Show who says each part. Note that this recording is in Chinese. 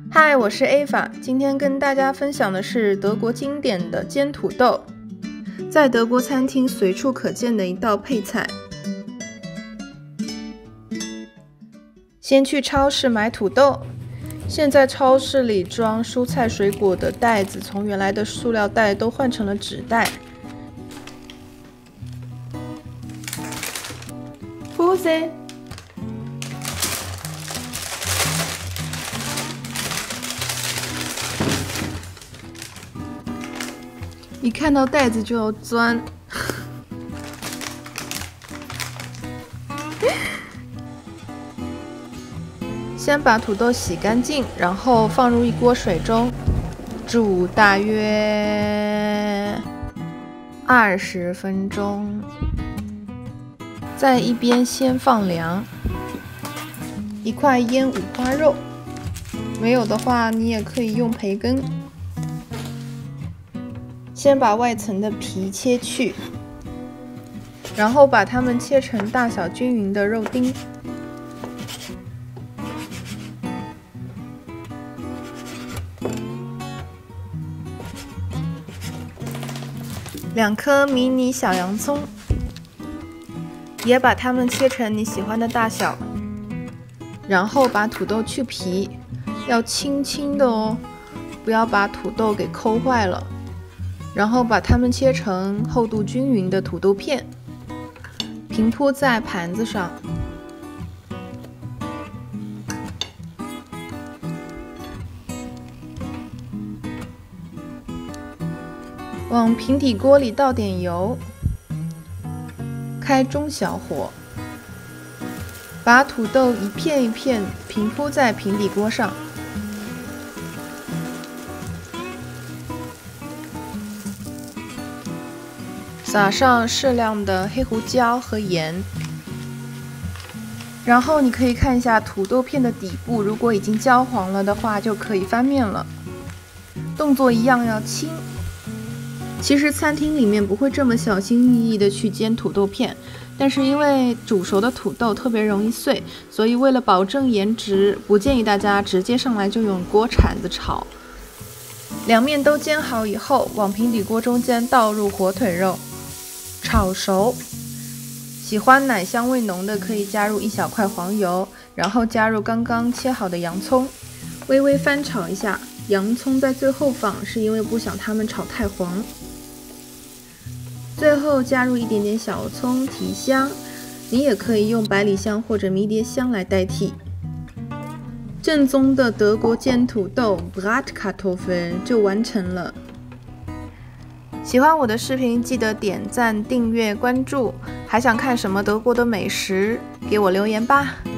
Speaker 1: 嗨，我是 Ava， 今天跟大家分享的是德国经典的煎土豆，在德国餐厅随处可见的一道配菜。先去超市买土豆，现在超市里装蔬菜水果的袋子从原来的塑料袋都换成了纸袋。Puse。一看到袋子就要钻。先把土豆洗干净，然后放入一锅水中，煮大约20分钟。在一边先放凉一块腌五花肉，没有的话你也可以用培根。先把外层的皮切去，然后把它们切成大小均匀的肉丁。2颗迷你小洋葱，也把它们切成你喜欢的大小。然后把土豆去皮，要轻轻的哦，不要把土豆给抠坏了。然后把它们切成厚度均匀的土豆片，平铺在盘子上。往平底锅里倒点油，开中小火，把土豆一片一片平铺在平底锅上。撒上适量的黑胡椒和盐，然后你可以看一下土豆片的底部，如果已经焦黄了的话，就可以翻面了。动作一样要轻。其实餐厅里面不会这么小心翼翼的去煎土豆片，但是因为煮熟的土豆特别容易碎，所以为了保证颜值，不建议大家直接上来就用锅铲子炒。2面都煎好以后，往平底锅中间倒入火腿肉。炒熟，喜欢奶香味浓的可以加入1小块黄油，然后加入刚刚切好的洋葱，微微翻炒一下。洋葱在最后放，是因为不想它们炒太黄。最后加入一点点小葱提香，你也可以用百里香或者迷迭香来代替。正宗的德国煎土豆 Bratkartoffel 就完成了。喜欢我的视频，记得点赞、订阅、关注。还想看什么德国的美食？给我留言吧。